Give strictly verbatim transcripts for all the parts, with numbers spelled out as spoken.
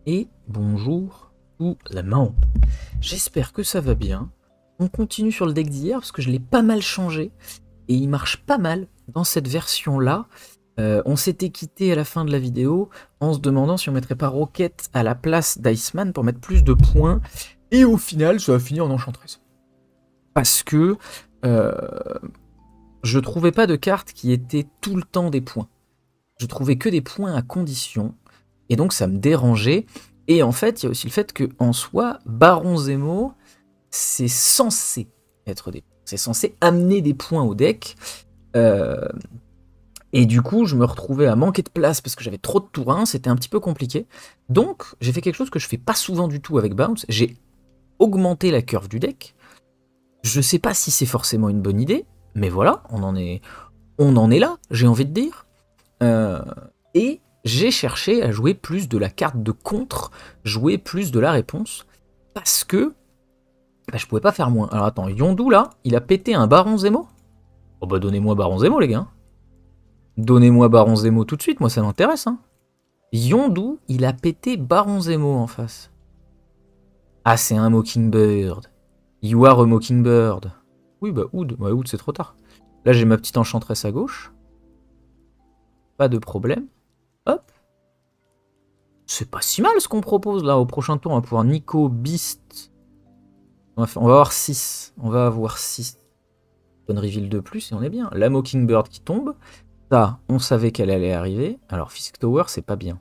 et bonjour tout le monde. J'espère que ça va bien. On continue sur le deck d'hier parce que je l'ai pas mal changé et il marche pas mal dans cette version-là. Euh, on s'était quitté à la fin de la vidéo en se demandant si on mettrait pas Rocket à la place d'Iceman pour mettre plus de points. Et au final, ça a fini en Enchantress. Parce que euh, je trouvais pas de carte qui était tout le temps des points. Je trouvais que des points à condition. Et donc ça me dérangeait. Et en fait, il y a aussi le fait que en soi, Baron Zemo, c'est censé être des points. C'est censé amener des points au deck. Euh, et du coup, je me retrouvais à manquer de place parce que j'avais trop de tour un. C'était un petit peu compliqué. Donc, j'ai fait quelque chose que je fais pas souvent du tout avec Bounce. J'ai augmenté la curve du deck. Je sais pas si c'est forcément une bonne idée. Mais voilà, on en est, on en est là, j'ai envie de dire. Euh, et j'ai cherché à jouer plus de la carte de contre, jouer plus de la réponse, parce que bah, je pouvais pas faire moins. Alors attends, Yondu là, il a pété un Baron Zemo. Oh bah donnez-moi Baron Zemo les gars. Donnez-moi Baron Zemo tout de suite, moi ça m'intéresse. Hein. Yondu, il a pété Baron Zemo en face. Ah c'est un Mockingbird. You are a Mockingbird. Oui bah Oud, ouais, Oud c'est trop tard. Là j'ai ma petite enchantresse à gauche. Pas de problème. Hop. C'est pas si mal ce qu'on propose là. Au prochain tour, on va pouvoir Nico, Beast. On va, faire, on va avoir six. On va avoir six. Bonne reveal de plus et on est bien. La Mockingbird qui tombe. Ça, on savait qu'elle allait arriver. Alors, Fisk Tower, c'est pas bien.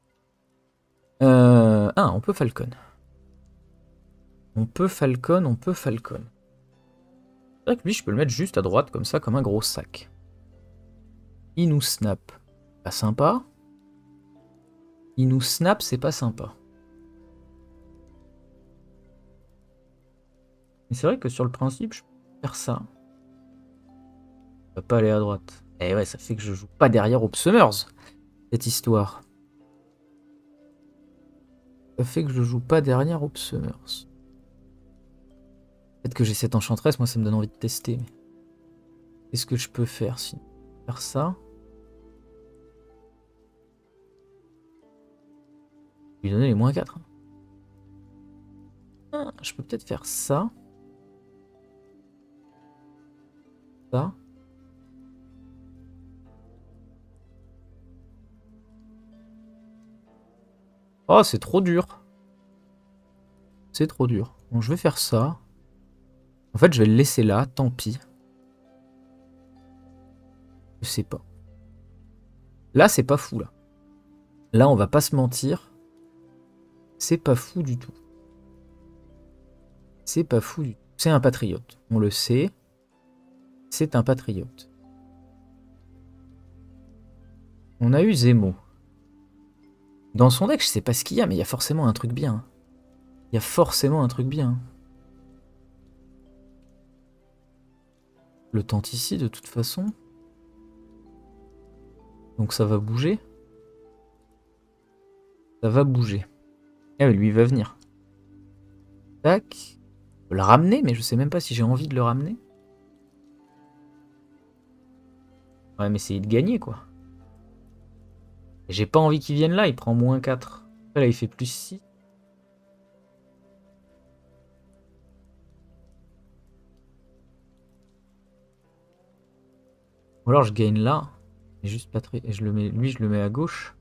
Euh... Ah, on peut Falcon. On peut Falcon, on peut Falcon. C'est vrai que lui, je peux le mettre juste à droite, comme ça, comme un gros sac. Il nous snap. Pas sympa. Il nous snap, c'est pas sympa. Mais c'est vrai que sur le principe, je peux faire ça. Je peux pas aller à droite. Et ouais, ça fait que je joue pas derrière Obsumers, cette histoire. Ça fait que je joue pas derrière Obsumers. Peut-être que j'ai cette enchantresse, moi ça me donne envie de tester. Mais... qu'est-ce que je peux faire sinon? Faire ça. Lui donner les moins quatre. Ah, je peux peut-être faire ça. Ça. Oh, c'est trop dur. C'est trop dur. Bon, je vais faire ça. En fait, je vais le laisser là, tant pis. Je sais pas. Là, c'est pas fou, là. Là, on va pas se mentir. C'est pas fou du tout. C'est pas fou du tout. C'est un patriote. On le sait. C'est un patriote. On a eu Zemo. Dans son deck, je sais pas ce qu'il y a, mais il y a forcément un truc bien. Il y a forcément un truc bien. Le tente ici, de toute façon. Donc ça va bouger. Ça va bouger. Ah oui, lui, il va venir. Tac. Je peux le ramener, mais je sais même pas si j'ai envie de le ramener. Ouais, mais c'est de gagner, quoi. J'ai pas envie qu'il vienne là, il prend moins quatre. Là, il fait plus six. Ou alors je gagne là. Et juste pas très... et je le mets... lui, je le mets à gauche.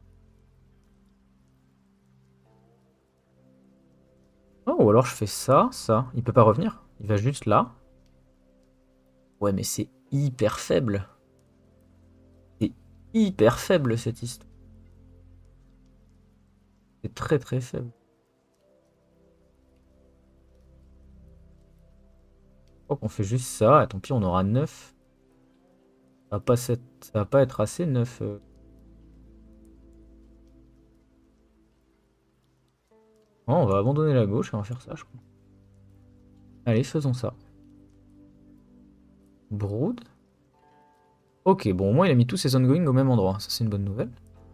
Oh, ou alors je fais ça, ça. Il peut pas revenir. Il va juste là. Ouais, mais c'est hyper faible. C'est hyper faible, cette histoire. C'est très très faible. Je crois qu'on fait juste ça. Et tant pis, on aura neuf. Ça va pas, cette... ça va pas être assez neuf. Euh... Oh, on va abandonner la gauche et on va faire ça, je crois. Allez, faisons ça. Brood. Ok, bon, au moins il a mis tous ses ongoing au même endroit. Ça, c'est une bonne nouvelle.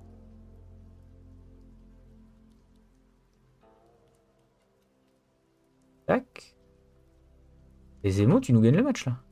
Tac. Les Zemo, tu nous gagnes le match, là.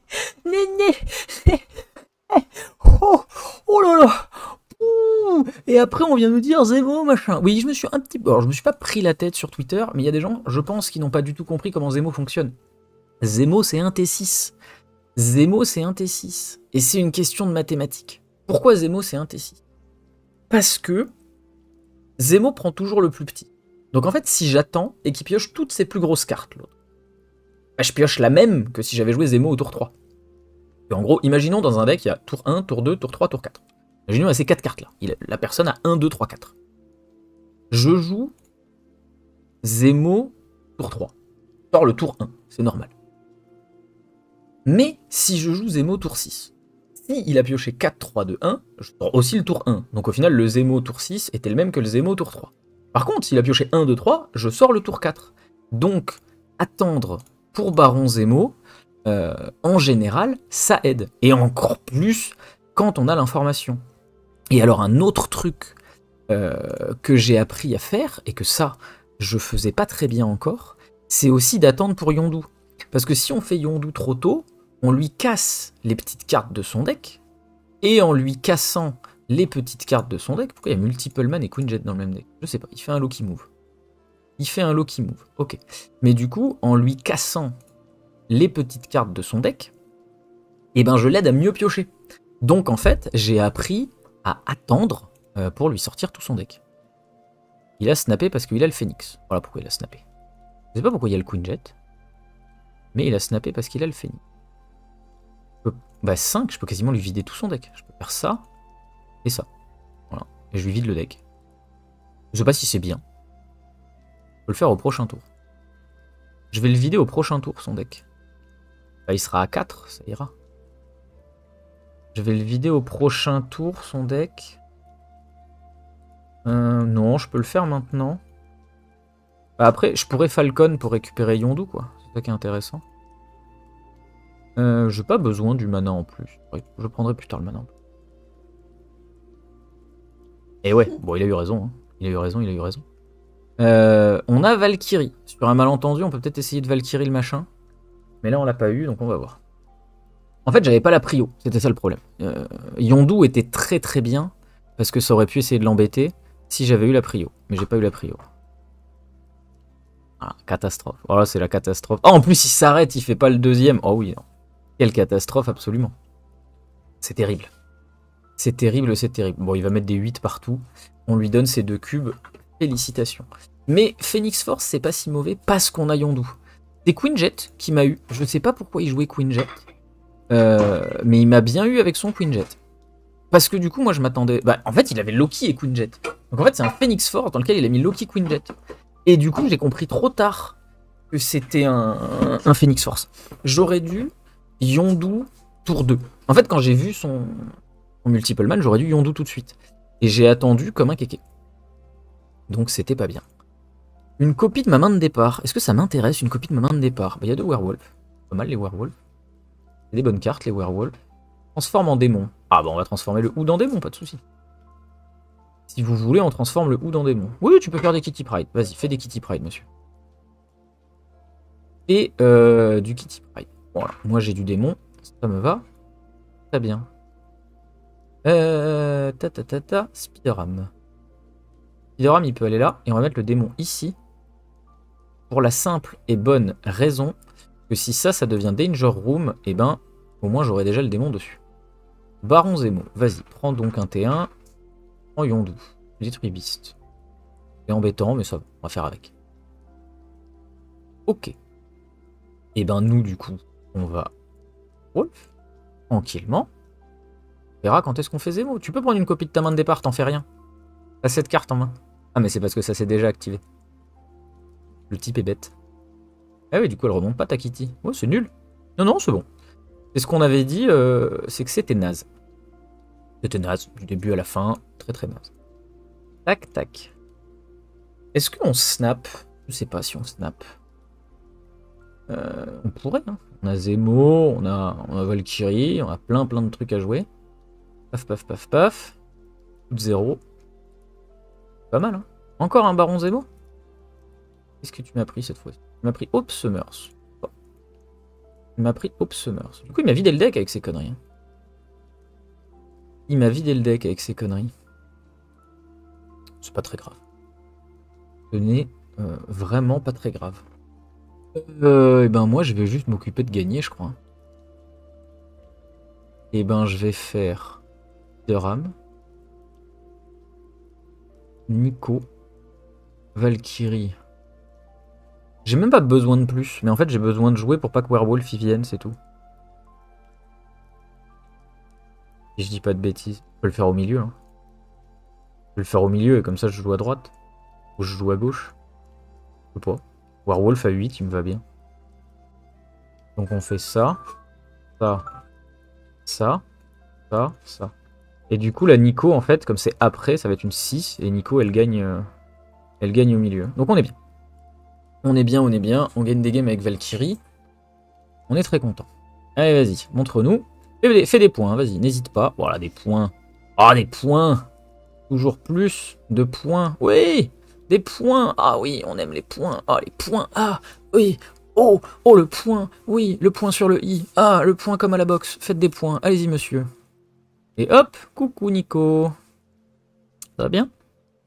Oh, oh là là. Ouh. Et Et après, on vient nous dire Zemo, machin. Oui, je me suis un petit peu... Alors, je me suis pas pris la tête sur Twitter, mais il y a des gens, je pense, qui n'ont pas du tout compris comment Zemo fonctionne. Zemo, c'est un T six. Zemo, c'est un T six. Et c'est une question de mathématiques. Pourquoi Zemo, c'est un T six? Parce que Zemo prend toujours le plus petit. Donc en fait, si j'attends et qu'il pioche toutes ses plus grosses cartes, l'autre, bah, je pioche la même que si j'avais joué Zemo au tour trois. Et en gros, imaginons dans un deck, il y a tour un, tour deux, tour trois, tour quatre. Imaginons, il y a ces quatre cartes-là. Il, la personne a un, deux, trois, quatre. Je joue Zemo tour trois. Je sors le tour un, c'est normal. Mais si je joue Zemo tour six, si il a pioché quatre, trois, deux, un, je sors aussi le tour un. Donc au final, le Zemo tour six était le même que le Zemo tour trois. Par contre, s'il a pioché un, deux, trois, je sors le tour quatre. Donc, attendre pour Baron Zemo, euh, en général, ça aide. Et encore plus quand on a l'information. Et alors, un autre truc euh, que j'ai appris à faire, et que ça, je faisais pas très bien encore, c'est aussi d'attendre pour Yondu. Parce que si on fait Yondu trop tôt, on lui casse les petites cartes de son deck, et en lui cassant les petites cartes de son deck, pourquoi il y a Multiple Man et Queen Jet dans le même deck? Je sais pas, il fait un Loki Move. Il fait un Loki Move, ok. Mais du coup, en lui cassant les petites cartes de son deck, eh ben je l'aide à mieux piocher. Donc en fait, j'ai appris à attendre euh, pour lui sortir tout son deck. Il a snappé parce qu'il a le Phoenix. Voilà pourquoi il a snappé. Je sais pas pourquoi il y a le Queen Jet, mais il a snappé parce qu'il a le Phoenix. Je peux... Bah cinq, je peux quasiment lui vider tout son deck. Je peux faire ça et ça. Voilà. Et je lui vide le deck. Je sais pas si c'est bien. Je peux le faire au prochain tour. Je vais le vider au prochain tour, son deck. Bah, il sera à quatre, ça ira. Je vais le vider au prochain tour, son deck. Euh, non, je peux le faire maintenant. Bah, après, je pourrais Falcon pour récupérer Yondu, quoi. C'est ça qui est intéressant. Euh, j'ai pas besoin du mana en plus. Je prendrai plus tard le mana en plus. Et ouais, bon, il a eu raison. Hein. Il a eu raison, il a eu raison. Euh, on a Valkyrie. Sur un malentendu, on peut peut-être essayer de Valkyrie le machin. Mais là, on l'a pas eu, donc on va voir. En fait, j'avais pas la prio. C'était ça le problème. Euh, Yondu était très très bien. Parce que ça aurait pu essayer de l'embêter si j'avais eu la prio. Mais j'ai pas eu la prio. Ah, catastrophe. Voilà, oh, c'est la catastrophe. Oh, en plus, il s'arrête, il fait pas le deuxième. Oh oui, non. Quelle catastrophe, absolument. C'est terrible. C'est terrible, c'est terrible. Bon, il va mettre des huit partout. On lui donne ses deux cubes. Félicitations. Mais Phoenix Force, c'est pas si mauvais parce qu'on a Yondu. C'est Queen Jet qui m'a eu. Je sais pas pourquoi il jouait Queen Jet. Euh, mais il m'a bien eu avec son Queen Jet. Parce que du coup, moi, je m'attendais... Bah, en fait, il avait Loki et Queen Jet. Donc en fait, c'est un Phoenix Force dans lequel il a mis Loki, Queen Jet. Et du coup, j'ai compris trop tard que c'était un, un Phoenix Force. J'aurais dû Yondu tour deux. En fait, quand j'ai vu son, son Multiple Man, j'aurais dû Yondu tout de suite. Et j'ai attendu comme un kéké. Donc c'était pas bien. Une copie de ma main de départ. Est-ce que ça m'intéresse, une copie de ma main de départ? Bah, il y a deux werewolves. Pas mal les werewolves. C'est des bonnes cartes, les werewolves. Transforme en démon. Ah bah on va transformer le Hood en démon, pas de soucis. Si vous voulez, on transforme le Hood en démon. Oui, tu peux faire des Kitty Pride. Vas-y, fais des Kitty Pride, monsieur. Et euh, du Kitty Pride. Voilà, moi j'ai du démon. Ça me va. Très bien. Euh, ta ta ta ta. Spideram. Spideram, il peut aller là. Et on va mettre le démon ici. Pour la simple et bonne raison que si ça, ça devient Danger Room, et eh ben, au moins j'aurai déjà le démon dessus. Baron Zemo, vas-y, prends donc un T un. Prends Yondu. Détruis Beast. C'est embêtant, mais ça, on va faire avec. Ok. Et ben nous, du coup, on va... Wolf. Tranquillement. On verra quand est-ce qu'on fait Zemo. Tu peux prendre une copie de ta main de départ, t'en fais rien. T'as cette carte en main. Ah, mais c'est parce que ça s'est déjà activé. Le type est bête. Ah oui, du coup, elle remonte pas ta Kitty. Ouais, c'est nul. Non, non, c'est bon. C'est ce qu'on avait dit, euh, c'est que c'était naze. C'était naze, du début à la fin. Très, très naze. Tac, tac. Est-ce qu'on snap? Je sais pas si on snap. Euh, on pourrait, hein. On a Zemo, on a, on a Valkyrie, on a plein, plein de trucs à jouer. Paf, paf, paf, paf. Tout de zéro. Pas mal, hein. Encore un Baron Zemo? Qu'est-ce que tu m'as pris cette fois-ci? Tu m'as pris Hope Summers. Oh. Il m'a pris Hope Summers. Du coup, il m'a vidé le deck avec ses conneries. Il m'a vidé le deck avec ses conneries. c'est pas très grave. Ce n'est euh, vraiment pas très grave. Euh, et ben moi, je vais juste m'occuper de gagner, je crois. Et ben je vais faire Ram, Nico, Valkyrie. J'ai même pas besoin de plus, mais en fait j'ai besoin de jouer pour pas que Werewolf y vienne, c'est tout. Si je dis pas de bêtises, je peux le faire au milieu. Hein. Je peux le faire au milieu et comme ça je joue à droite. Ou je joue à gauche. Je sais pas. Werewolf à huit, il me va bien. Donc on fait ça, ça, ça, ça, ça. Et du coup la Nico en fait, comme c'est après, ça va être une six et Nico elle gagne, euh, elle gagne au milieu. Donc on est bien. On est bien, on est bien. On gagne des games avec Valkyrie. On est très content. Allez vas-y, montre-nous. Fais, fais des points, vas-y, n'hésite pas. Voilà des points. Ah des points. Toujours plus de points. Oui, des points. Ah oui, on aime les points. Ah les points. Ah oui. Oh, oh le point. Oui, le point sur le i. Ah, le point comme à la boxe. Faites des points. Allez-y monsieur. Et hop, coucou Nico. Ça va bien?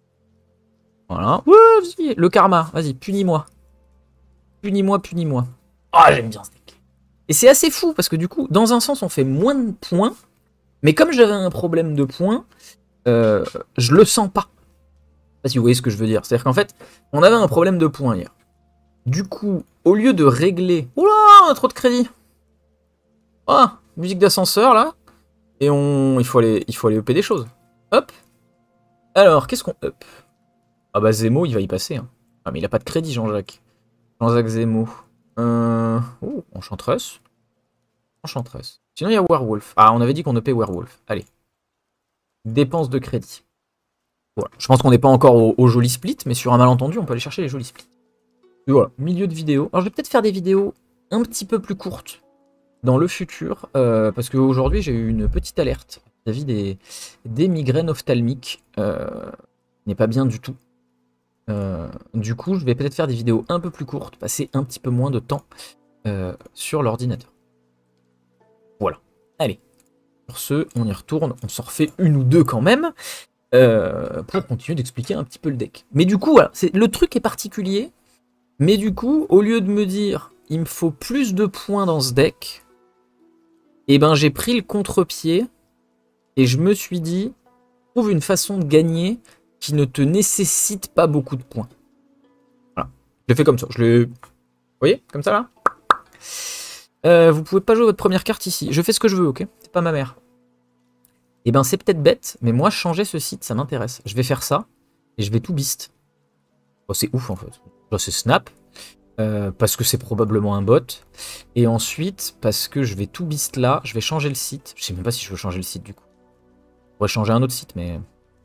Voilà. Ouais, vas-y. Le karma, vas-y, punis-moi. Punis-moi, punis-moi. Ah, j'aime bien ce deck. Et c'est assez fou, parce que du coup, dans un sens, on fait moins de points. Mais comme j'avais un problème de points, euh, je le sens pas. Je sais pas si vous voyez ce que je veux dire. C'est-à-dire qu'en fait, on avait un problème de points hier. Du coup, au lieu de régler... Oula, on a trop de crédit. Ah, musique d'ascenseur, là. Et on... il faut aller, il faut aller upper des choses. Hop. Alors, qu'est-ce qu'on up? Ah bah Zemo, il va y passer. Hein. Ah mais il a pas de crédit, Jean-Jacques. Jean-Jacques Zemo. Euh... Oh, Enchantress. Enchantress. Sinon, il y a Werewolf. Ah, on avait dit qu'on upait Werewolf. Allez. Dépenses de crédit. Voilà. Je pense qu'on n'est pas encore au, au joli split, mais sur un malentendu, on peut aller chercher les jolis splits. Et voilà, milieu de vidéo. Alors, je vais peut-être faire des vidéos un petit peu plus courtes dans le futur, euh, parce qu'aujourd'hui, j'ai eu une petite alerte vis-à-vis des, des migraines ophtalmiques. Euh, n'est pas bien du tout. Euh, du coup, je vais peut-être faire des vidéos un peu plus courtes, passer un petit peu moins de temps euh, sur l'ordinateur. Voilà. Allez. Sur ce, on y retourne. On s'en refait une ou deux quand même euh, pour continuer d'expliquer un petit peu le deck. Mais du coup, voilà, le truc est particulier. Mais du coup, au lieu de me dire il me faut plus de points dans ce deck, eh ben j'ai pris le contre-pied et je me suis dit trouve une façon de gagner qui ne te nécessite pas beaucoup de points. Voilà. Je l'ai fait comme ça. Je l'ai... Vous voyez? Comme ça, là. Euh, vous pouvez pas jouer votre première carte ici. Je fais ce que je veux, ok? C'est pas ma mère. Et ben, c'est peut-être bête, mais moi, changer ce site, ça m'intéresse. Je vais faire ça, et je vais tout beast. Oh, c'est ouf, en fait. Là, c'est snap, euh, parce que c'est probablement un bot. Et ensuite, parce que je vais tout beast là, je vais changer le site. Je sais même pas si je veux changer le site, du coup. Je pourrais changer un autre site, mais...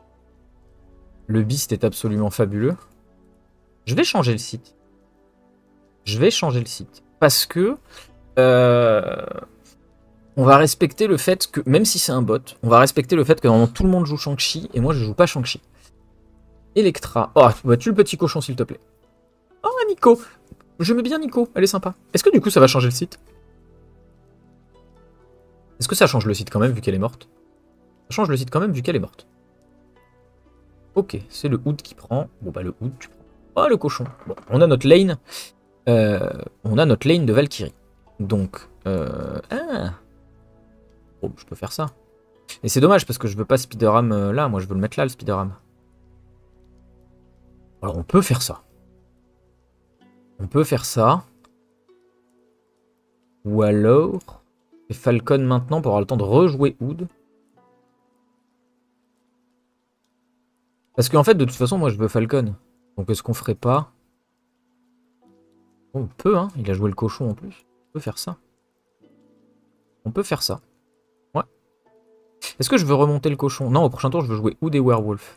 Le beast est absolument fabuleux. Je vais changer le site. Je vais changer le site. Parce que... Euh, on va respecter le fait que... Même si c'est un bot, on va respecter le fait que normalement tout le monde joue Shang-Chi. Et moi, je joue pas Shang-Chi. Electra. Oh, bah, tue le petit cochon, s'il te plaît. Oh, Nico. Je mets bien Nico. Elle est sympa. Est-ce que du coup, ça va changer le site? Est-ce que ça change le site quand même, vu qu'elle est morte? Ça change le site quand même, vu qu'elle est morte. Ok, c'est le Hood qui prend. Bon bah le Hood, tu prends. Oh le cochon. Bon, on a notre lane. Euh, on a notre lane de Valkyrie. Donc, euh... ah. Oh, je peux faire ça. Et c'est dommage parce que je veux pas Spider-Ham euh, là. Moi, je veux le mettre là, le Spider-Ham. Alors, on peut faire ça. On peut faire ça. Ou alors, et Falcon maintenant pour avoir le temps de rejouer Hood. Parce qu'en fait, de toute façon, moi, je veux Falcon. Donc, est-ce qu'on ferait pas... Oh, on peut, hein. Il a joué le cochon en plus. On peut faire ça. On peut faire ça. Ouais. Est-ce que je veux remonter le cochon? Non, au prochain tour, je veux jouer Hood et Werewolf.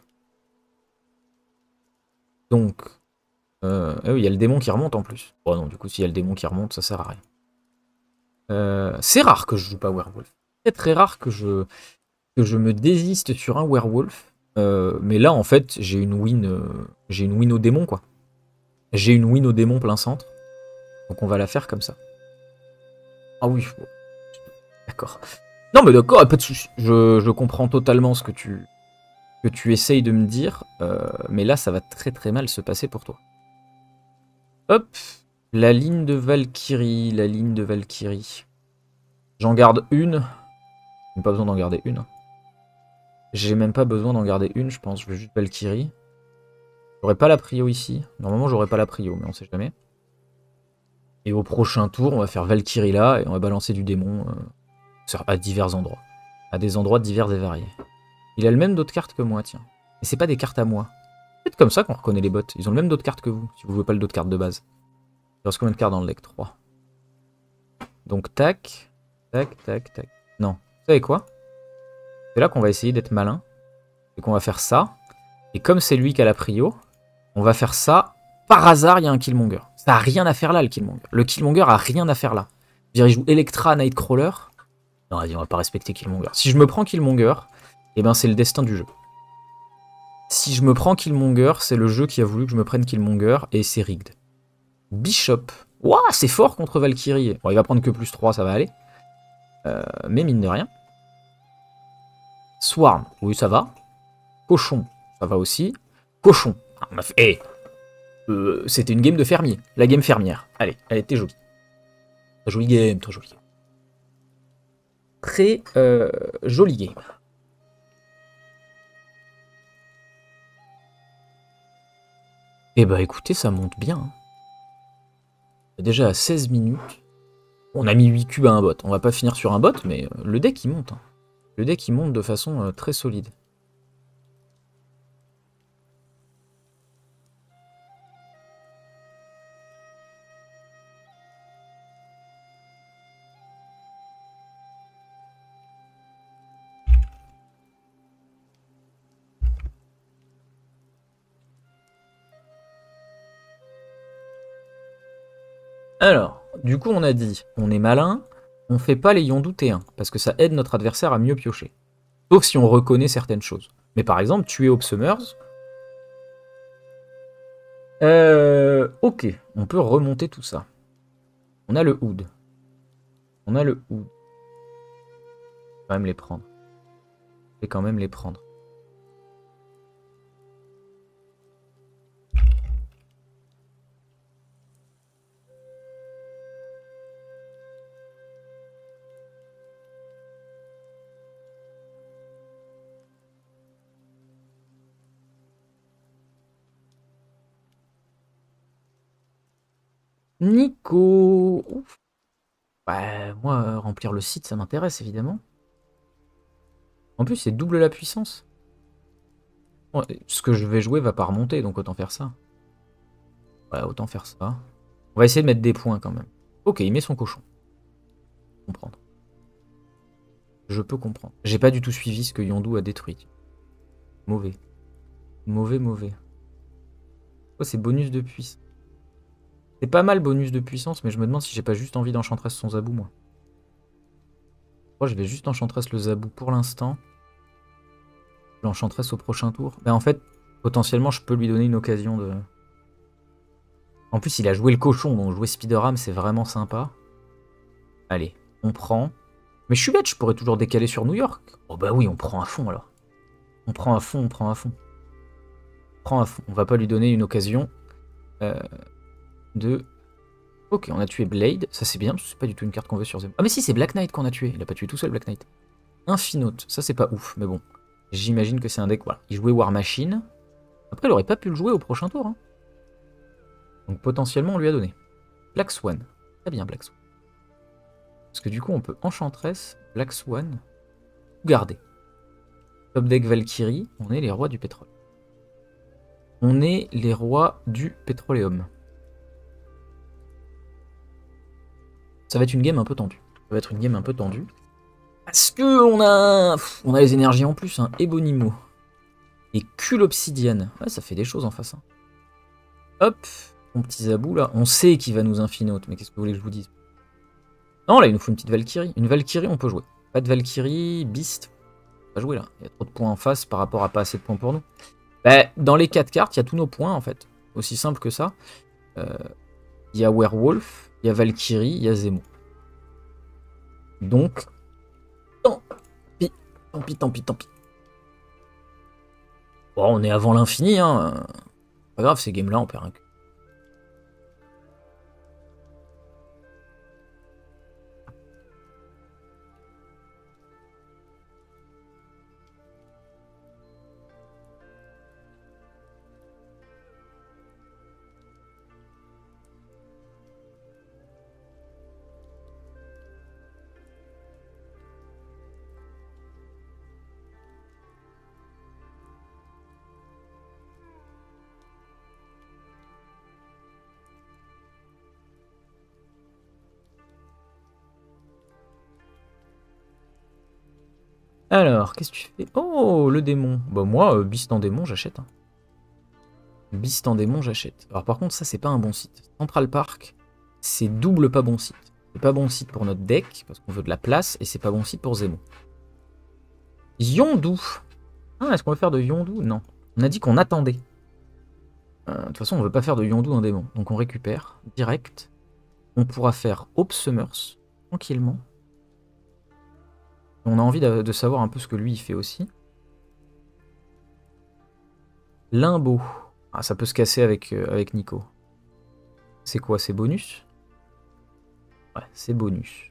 Donc... Euh, ah oui, il y a le démon qui remonte en plus. Oh non, du coup, s'il y a le démon qui remonte, ça sert à rien. Euh, c'est rare que je joue pas Werewolf. C'est très rare que je, que je me désiste sur un Werewolf. Euh, mais là, en fait, j'ai une win, euh, j'ai une win au démon, quoi. J'ai une win au démon plein centre. Donc on va la faire comme ça. Ah oui. Bon. D'accord. Non, mais d'accord, pas de soucis. Je, je comprends totalement ce que tu, ce que tu essayes de me dire, euh, mais là, ça va très très mal se passer pour toi. Hop, la ligne de Valkyrie, la ligne de Valkyrie. J'en garde une. J'ai pas besoin d'en garder une. J'ai même pas besoin d'en garder une, je pense. Je veux juste Valkyrie. J'aurais pas la prio ici. Normalement, j'aurais pas la prio, mais on sait jamais. Et au prochain tour, on va faire Valkyrie là, et on va balancer du démon euh, à divers endroits. À des endroits divers et variés. Il a le même d'autres cartes que moi, tiens. Mais c'est pas des cartes à moi. C'est comme ça qu'on reconnaît les bots. Ils ont le même d'autres cartes que vous, si vous jouez pas le d'autres cartes de base. Il reste combien de cartes dans le deck? Trois. Donc tac, tac, tac, tac. Non. Vous savez quoi? C'est là qu'on va essayer d'être malin. Et qu'on va faire ça. Et comme c'est lui qui a la prio, on va faire ça. Par hasard, il y a un Killmonger. Ça a rien à faire là, le Killmonger. Le Killmonger a rien à faire là. Je veux dire, il joue Electra, Nightcrawler. Non, on va pas respecter Killmonger. Si je me prends Killmonger, eh ben c'est le destin du jeu. Si je me prends Killmonger, c'est le jeu qui a voulu que je me prenne Killmonger et c'est rigged. Bishop. Ouah, c'est fort contre Valkyrie. Bon, il va prendre que plus trois, ça va aller. Euh, mais mine de rien. Swarm, oui, ça va. Cochon, ça va aussi. Cochon. Ah, on a fait... hey, euh, c'était une game de fermier. La game fermière. Allez, elle était jolie. Très jolie game, très jolie game. Très euh, jolie game. Eh bah écoutez, ça monte bien. Hein. Déjà à seize minutes. On a mis huit cubes à un bot. On va pas finir sur un bot, mais euh, le deck il monte. Hein. Le deck il monte de façon euh, très solide. Alors, du coup on a dit, on est malin, on fait pas les Yondu T un, parce que ça aide notre adversaire à mieux piocher. Sauf si on reconnaît certaines choses. Mais par exemple, tuer Hope Summers... Euh, ok, on peut remonter tout ça. On a le Hood. On a le Hood. On va quand même les prendre. Je vais quand même les prendre. Nico. Ouf. Bah, moi, euh, remplir le site, ça m'intéresse, évidemment. En plus, c'est double la puissance. Bon, ce que je vais jouer va pas remonter, donc autant faire ça. Ouais, autant faire ça. On va essayer de mettre des points, quand même. Ok, il met son cochon. Comprendre. Je peux comprendre. J'ai pas du tout suivi ce que Yondu a détruit. Mauvais. Mauvais, mauvais. Oh, c'est bonus de puissance. C'est pas mal bonus de puissance, mais je me demande si j'ai pas juste envie d'enchantress son Zabou, moi. Moi, je vais juste enchantress le Zabou pour l'instant. L'enchantress au prochain tour. Ben, en fait, potentiellement, je peux lui donner une occasion de... En plus, il a joué le cochon, donc jouer Spider-Ham, c'est vraiment sympa. Allez, on prend. Mais je suis bête, je pourrais toujours décaler sur New York. Oh bah oui, on prend à fond, alors. On prend à fond, on prend à fond. On prend à fond. On va pas lui donner une occasion euh, de... Ok, on a tué Blade. Ça, c'est bien, parce que c'est pas du tout une carte qu'on veut sur Zemo. Ah mais si, c'est Black Knight qu'on a tué. Il a pas tué tout seul, Black Knight. Infinote. Ça, c'est pas ouf, mais bon. J'imagine que c'est un deck... Voilà. Il jouait War Machine. Après, il aurait pas pu le jouer au prochain tour. Hein. Donc, potentiellement, on lui a donné. Black Swan. Très bien, Black Swan. Parce que du coup, on peut Enchantress, Black Swan, ou garder. Top deck Valkyrie, on est les rois du pétrole. On est les rois du pétroléum. Ça va être une game un peu tendue. Ça va être une game un peu tendue. Parce que on a, on a les énergies en plus, hein. Ebonimo. Et Cul Obsidienne. Ouais, ça fait des choses en face. Hein. Hop, mon petit Zabou là. On sait qu'il va nous infinote, mais qu'est-ce que vous voulez que je vous dise? Non, là, il nous faut une petite Valkyrie. Une Valkyrie, on peut jouer. Pas de Valkyrie, Beast. On va jouer là. Il y a trop de points en face par rapport à pas assez de points pour nous. Bah, dans les quatre cartes, il y a tous nos points en fait. Aussi simple que ça. Euh, il y a Werewolf, il y a Valkyrie, il y a Zemo. Donc, tant pis, tant pis, tant pis, tant pis. Bon, on est avant l'infini, hein. Pas grave, ces games-là, on perd un. Alors, qu'est-ce que tu fais? Oh, le démon. Bah moi, euh, Beast en démon, j'achète. Hein. Beast en démon, j'achète. Alors par contre, ça, c'est pas un bon site. Central Park, c'est double pas bon site. C'est pas bon site pour notre deck, parce qu'on veut de la place, et c'est pas bon site pour Zemo. Yondu. Ah, est-ce qu'on veut faire de Yondu? Non. On a dit qu'on attendait. Euh, de toute façon, on veut pas faire de Yondu en démon. Donc on récupère, direct. On pourra faire Hope Summers, tranquillement. On a envie de, de savoir un peu ce que lui, il fait aussi. Limbo. Ah, ça peut se casser avec, euh, avec Nico. C'est quoi? C'est bonus? Ouais, c'est bonus.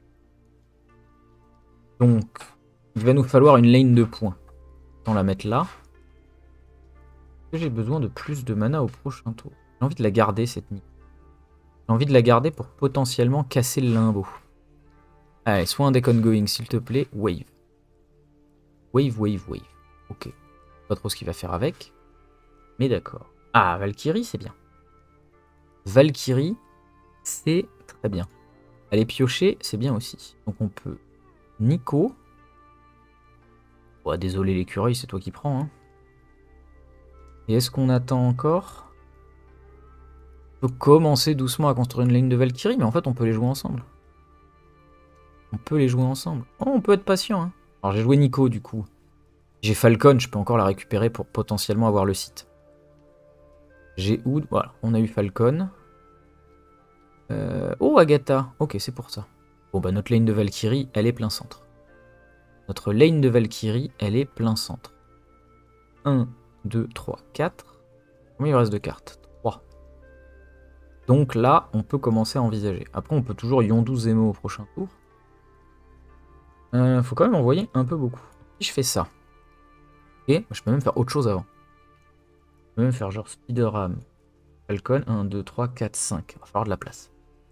Donc, il va nous falloir une lane de points. On va la mettre là. J'ai besoin de plus de mana au prochain tour. J'ai envie de la garder, cette Nico. J'ai envie de la garder pour potentiellement casser le limbo. Allez, soit un deck ongoing, s'il te plaît. Wave. Wave, wave, wave. Ok. Pas trop ce qu'il va faire avec. Mais d'accord. Ah, Valkyrie, c'est bien. Valkyrie, c'est très bien. Aller piocher, c'est bien aussi. Donc on peut... Nico. Oh, désolé l'écureuil, c'est toi qui prends. Hein. Et est-ce qu'on attend encore? On peut commencer doucement à construire une ligne de Valkyrie, mais en fait on peut les jouer ensemble. On peut les jouer ensemble. Oh, on peut être patient. Hein. Alors j'ai joué Nico du coup. J'ai Falcon, je peux encore la récupérer pour potentiellement avoir le site. J'ai Oud, voilà, on a eu Falcon. Euh... Oh, Agatha, ok, c'est pour ça. Bon, bah notre lane de Valkyrie, elle est plein centre. Notre lane de Valkyrie, elle est plein centre. un, deux, trois, quatre. Combien il reste de cartes? trois. Donc là, on peut commencer à envisager. Après, on peut toujours Yondu Zemo au prochain tour. Euh, faut quand même envoyer un peu beaucoup. Si je fais ça. Et je peux même faire autre chose avant. Je peux même faire genre Spider-Ram, Falcon, un, deux, trois, quatre, cinq. Il va falloir de la place.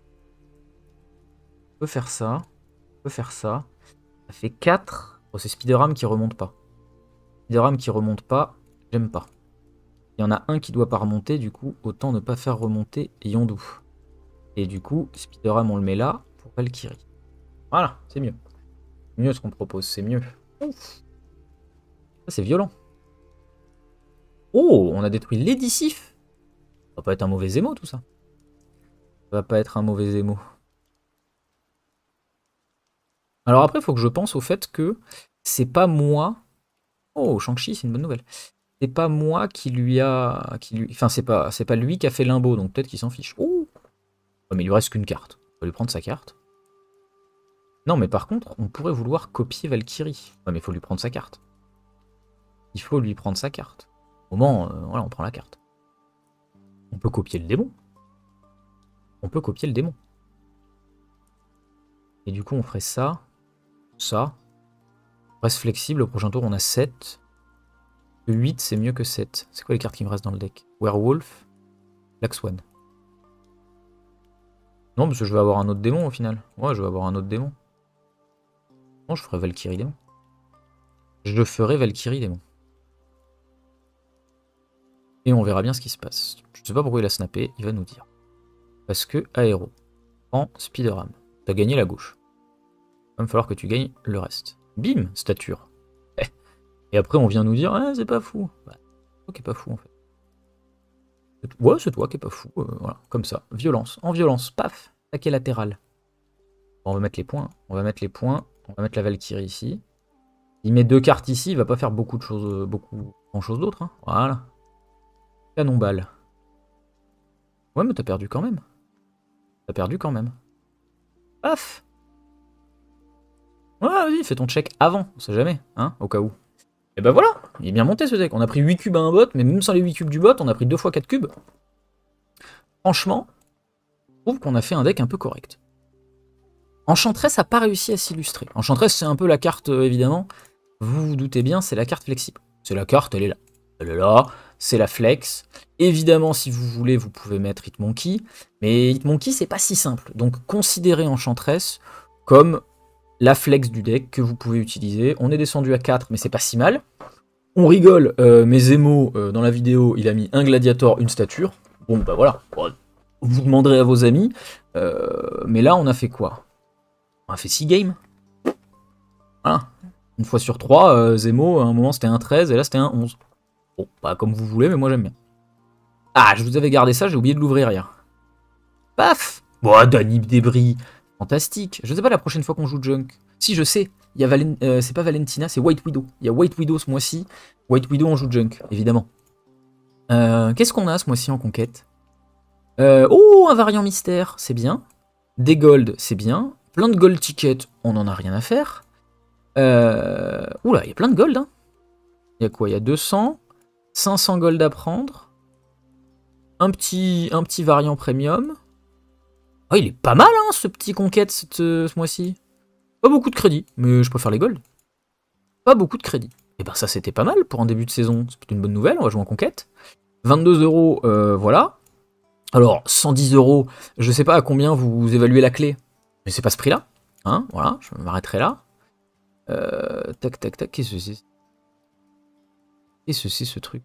On peut faire ça. On peut faire ça. Ça fait quatre. Oh, c'est Spider-Ram qui remonte pas. Spider-Ram qui remonte pas, j'aime pas. Il y en a un qui doit pas remonter, du coup, autant ne pas faire remonter Yondu. Et du coup, Spider-Ram, on le met là pour Valkyrie. Voilà, c'est mieux. Mieux ce qu'on propose, c'est mieux. Ouf. Ça, c'est violent. Oh, on a détruit l'édicif. Ça va pas être un mauvais Zemo, tout ça. Ça va pas être un mauvais Zemo. Alors après, il faut que je pense au fait que c'est pas moi... Oh, Shang-Chi, c'est une bonne nouvelle. C'est pas moi qui lui a... Qui lui... Enfin, c'est pas, c'est pas lui qui a fait Limbo, donc peut-être qu'il s'en fiche. Oh, mais il lui reste qu'une carte. On va lui prendre sa carte. Non, mais par contre, on pourrait vouloir copier Valkyrie. Ouais, mais il faut lui prendre sa carte. Il faut lui prendre sa carte. Au moment, euh, voilà, on prend la carte. On peut copier le démon. On peut copier le démon. Et du coup, on ferait ça. Ça. On reste flexible. Au prochain tour, on a sept. huit, c'est mieux que sept. C'est quoi les cartes qui me restent dans le deck? Werewolf. Black Swan. Non, parce que je vais avoir un autre démon au final. Ouais, je vais avoir un autre démon. Non, je ferai Valkyrie démon. Je ferai Valkyrie démon. Et on verra bien ce qui se passe. Je sais pas pourquoi il a snappé, il va nous dire. Parce que Aéro. En Spider-Ram. T'as gagné la gauche. Il va me falloir que tu gagnes le reste. Bim, stature. Et après on vient nous dire, ah, c'est pas fou. Bah, c'est toi qui est pas fou en fait. Ouais, c'est toi qui est pas fou. Euh, voilà, comme ça. Violence. En violence. Paf. Attaqué latéral. Bon, on va mettre les points. On va mettre les points. On va mettre la Valkyrie ici. Il met deux cartes ici, il va pas faire beaucoup de choses, beaucoup, grand chose d'autre. Hein. Voilà. Canon balle. Ouais, mais t'as perdu quand même. T'as perdu quand même. Paf. Ouais, vas-y, fais ton check avant, on sait jamais, hein, au cas où. Et ben voilà, il est bien monté ce deck. On a pris huit cubes à un bot, mais même sans les huit cubes du bot, on a pris deux fois quatre cubes. Franchement, je trouve qu'on a fait un deck un peu correct. Enchantress n'a pas réussi à s'illustrer. Enchantress, c'est un peu la carte, euh, évidemment. Vous vous doutez bien, c'est la carte flexible. C'est la carte, elle est là. Elle est là, c'est la flex. Évidemment, si vous voulez, vous pouvez mettre Hitmonkey. Mais Hitmonkey, c'est pas si simple. Donc, considérez Enchantress comme la flex du deck que vous pouvez utiliser. On est descendu à quatre, mais c'est pas si mal. On rigole, euh, mais Zemo, euh, dans la vidéo, il a mis un gladiator, une stature. Bon, bah voilà. Vous demanderez à vos amis. Euh, mais là, on a fait quoi? On a fait six games. Voilà. Une fois sur trois, euh, Zemo, à un moment c'était un treize et là c'était un onze. Bon, pas comme vous voulez, mais moi j'aime bien. Ah, je vous avais gardé ça, j'ai oublié de l'ouvrir hier. Paf. Bon, Danib Débris. Fantastique. Je sais pas la prochaine fois qu'on joue Junk. Si, je sais. Il y a Valen... euh, c'est pas Valentina, c'est White Widow. Il y a White Widow ce mois-ci. White Widow, on joue Junk, évidemment. Euh, Qu'est-ce qu'on a ce mois-ci en conquête? euh, Oh, un variant mystère, c'est bien. Des gold, c'est bien. Plein de gold tickets, on n'en a rien à faire. Euh... Oula, il y a plein de gold. Hein. Il y a quoi? Il y a deux cents, cinq cents gold à prendre. Un petit, un petit variant premium. Oh, il est pas mal, hein, ce petit conquête cette, ce mois-ci. Pas beaucoup de crédit, mais je préfère les gold. Pas beaucoup de crédit. Et ben ça, c'était pas mal pour un début de saison. C'est une bonne nouvelle, on va jouer en conquête. vingt-deux euros, euh, voilà. Alors, cent dix euros, je sais pas à combien vous évaluez la clé. Mais c'est pas ce prix-là. Hein, voilà, je m'arrêterai là. Euh, tac, tac, tac, qu'est-ce que c'est? Qu'est-ce que c'est ce truc?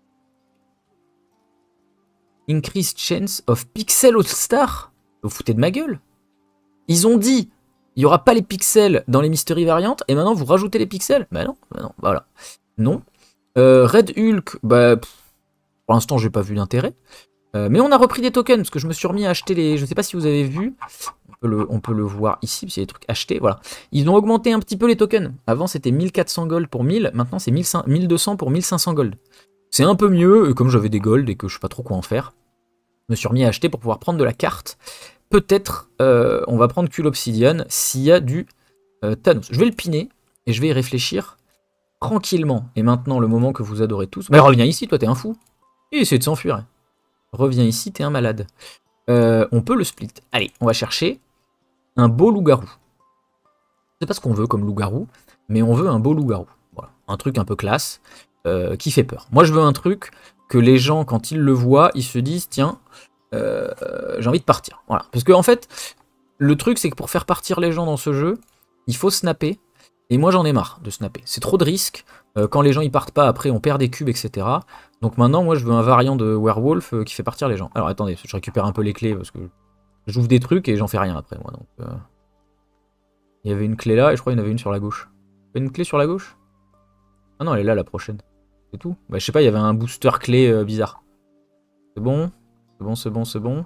Increased chance of pixel all-star? Vous foutez de ma gueule? Ils ont dit, il n'y aura pas les pixels dans les mystery variantes, et maintenant vous rajoutez les pixels? Bah non, bah non, voilà. Non. Euh, Red Hulk, bah, pff, pour l'instant j'ai pas vu d'intérêt. Euh, mais on a repris des tokens, parce que je me suis remis à acheter les... Je sais pas si vous avez vu, on peut le, on peut le voir ici, parce qu'il y a des trucs achetés, voilà. Ils ont augmenté un petit peu les tokens. Avant c'était mille quatre cents gold pour mille, maintenant c'est mille deux cents pour mille cinq cents gold. C'est un peu mieux, et comme j'avais des gold et que je sais pas trop quoi en faire, je me suis remis à acheter pour pouvoir prendre de la carte. Peut-être euh, on va prendre Cul Obsidian s'il y a du euh, Thanos. Je vais le piner, et je vais y réfléchir tranquillement. Et maintenant, le moment que vous adorez tous... Mais reviens ici, toi t'es un fou. Et essaie de s'enfuir. Reviens ici, t'es un malade. Euh, on peut le split. Allez, on va chercher un beau loup-garou. Je sais pas ce qu'on veut comme loup-garou, mais on veut un beau loup-garou. Voilà. Un truc un peu classe, euh, qui fait peur. Moi, je veux un truc que les gens, quand ils le voient, ils se disent, tiens, euh, euh, j'ai envie de partir. Voilà. Parce que en fait, le truc, c'est que pour faire partir les gens dans ce jeu, il faut snapper. Et moi, j'en ai marre de snapper. C'est trop de risques. Euh, quand les gens ils partent pas, après, on perd des cubes, et cetera. Donc maintenant, moi, je veux un variant de Werewolf euh, qui fait partir les gens. Alors, attendez, je récupère un peu les clés, parce que j'ouvre des trucs et j'en fais rien après, moi. Donc, euh... il y avait une clé là, et je crois qu'il y en avait une sur la gauche. Il y avait une clé sur la gauche? Ah non, elle est là, la prochaine. C'est tout. Bah, je sais pas, il y avait un booster clé euh, bizarre. C'est bon? C'est bon, c'est bon, c'est bon.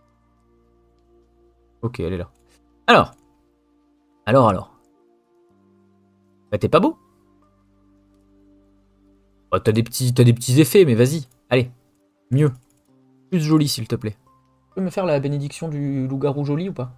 Ok, elle est là. Alors. Alors, alors. Bah, t'es pas beau? Oh, t'as des petits, t'as des petits effets, mais vas-y. Allez. Mieux. Plus joli, s'il te plaît. Tu peux me faire la bénédiction du loup-garou joli ou pas?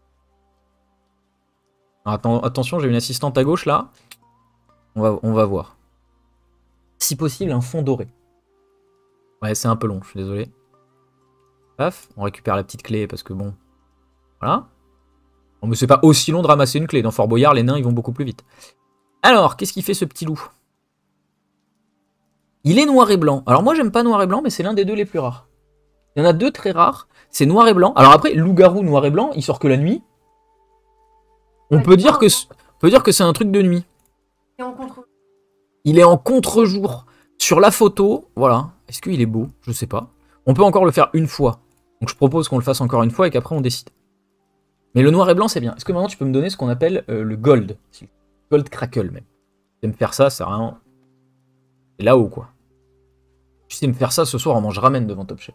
Attends, attention, j'ai une assistante à gauche, là. On va, on va voir. Si possible, un fond doré. Ouais, c'est un peu long, je suis désolé. Paf, on récupère la petite clé, parce que bon... Voilà. Bon, mais c'est pas aussi long de ramasser une clé. Dans Fort Boyard, les nains, ils vont beaucoup plus vite. Alors, qu'est-ce qu'il fait, ce petit loup? Il est noir et blanc. Alors moi, j'aime pas noir et blanc, mais c'est l'un des deux les plus rares. Il y en a deux très rares. C'est noir et blanc. Alors après, loup-garou noir et blanc, il sort que la nuit. On peut dire que, on peut dire que c'est un truc de nuit. Il est en contre-jour. Sur la photo, voilà. Est-ce qu'il est beau? Je sais pas. On peut encore le faire une fois. Donc je propose qu'on le fasse encore une fois et qu'après on décide. Mais le noir et blanc, c'est bien. Est-ce que maintenant tu peux me donner ce qu'on appelle euh, le gold? Gold crackle, même. Tu sais me faire ça, c'est vraiment... C'est là-haut, quoi. Tu sais me faire ça, ce soir, on mange ramen devant Top Chef.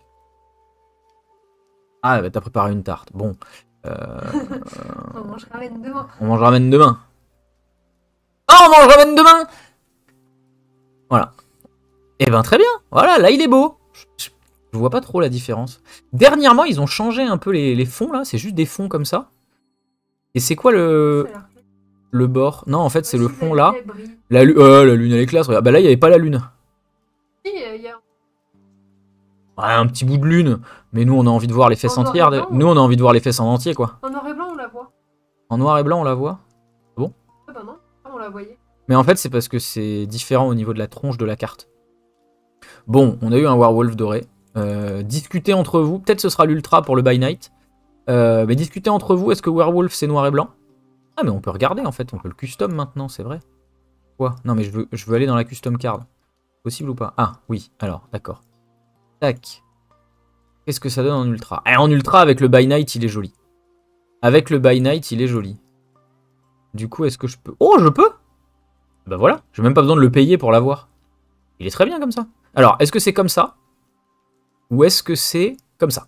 Ah, bah t'as préparé une tarte. Bon. Euh... on mange ramen demain. On mange ramen demain. Ah, oh, on mange ramen demain. Voilà. Eh ben très bien. Voilà, là il est beau. Je, je vois pas trop la différence. Dernièrement, ils ont changé un peu les, les fonds, là. C'est juste des fonds comme ça. Et c'est quoi le... Le bord. Non, en fait, c'est le Aussi, fond la là. lune, elle brille. La, lu- euh, la lune, elle éclate. Regarde. Bah là, il n'y avait pas la lune. Si, euh, il y a Ouais, un petit bout de lune. Mais nous, on a envie de voir les fesses En noir et entières. blanc, Nous, on a envie de voir les fesses en entier, quoi. en noir et blanc, on la voit. En noir et blanc, on la voit. Ah bah non, ah, on la voyait. Mais en fait, c'est parce que c'est différent au niveau de la tronche de la carte. Bon, on a eu un werewolf doré. Euh, discutez entre vous. Peut-être ce sera l'ultra pour le by night. Euh, mais discutez entre vous. Est-ce que werewolf c'est noir et blanc? Ah, mais on peut regarder en fait. On peut le custom maintenant, c'est vrai. Quoi? Non, mais je veux, je veux aller dans la custom card. Possible ou pas? Ah, oui. Alors, d'accord. Tac. Qu'est-ce que ça donne en ultra? Eh, en ultra, avec le by night, il est joli. Avec le by night, il est joli. Du coup, est-ce que je peux... Oh, je peux? Bah voilà. J'ai même pas besoin de le payer pour l'avoir. Il est très bien comme ça. Alors, est-ce que c'est comme ça? Ou est-ce que c'est comme ça?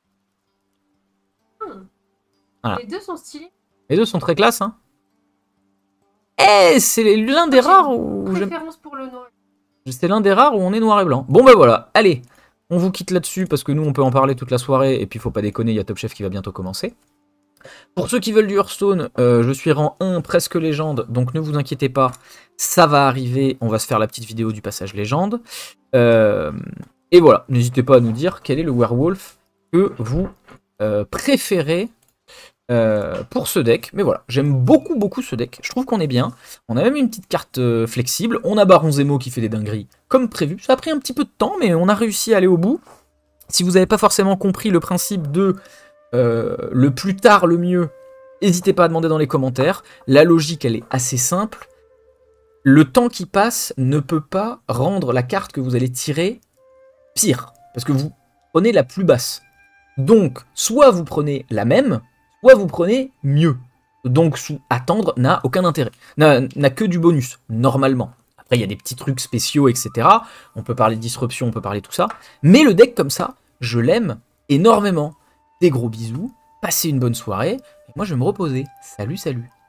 Hmm. Voilà. Les deux sont stylés. Les deux sont très classe, hein. Eh, c'est l'un des J'ai rares où j'aime... Préférence pour le noir. C'est l'un des rares où on est noir et blanc. Bon bah voilà, allez, on vous quitte là-dessus parce que nous on peut en parler toute la soirée et puis faut pas déconner, il y a Top Chef qui va bientôt commencer. Pour ceux qui veulent du Hearthstone, euh, je suis rang un, presque légende, donc ne vous inquiétez pas, ça va arriver, on va se faire la petite vidéo du passage légende. Euh, et voilà, n'hésitez pas à nous dire quel est le werewolf que vous euh, préférez euh, pour ce deck. Mais voilà, j'aime beaucoup beaucoup ce deck, je trouve qu'on est bien. On a même une petite carte euh, flexible, on a Baron Zemo qui fait des dingueries comme prévu. Ça a pris un petit peu de temps, mais on a réussi à aller au bout. Si vous n'avez pas forcément compris le principe de euh, le plus tard le mieux, n'hésitez pas à demander dans les commentaires. La logique, elle est assez simple. Le temps qui passe ne peut pas rendre la carte que vous allez tirer pire, parce que vous prenez la plus basse. Donc, soit vous prenez la même, soit vous prenez mieux. Donc, sous attendre n'a aucun intérêt. N'a n'a que du bonus, normalement. Après, il y a des petits trucs spéciaux, et cetera. On peut parler de disruption, on peut parler de tout ça. Mais le deck comme ça, je l'aime énormément. Des gros bisous, passez une bonne soirée. Et moi, je vais me reposer. Salut, salut.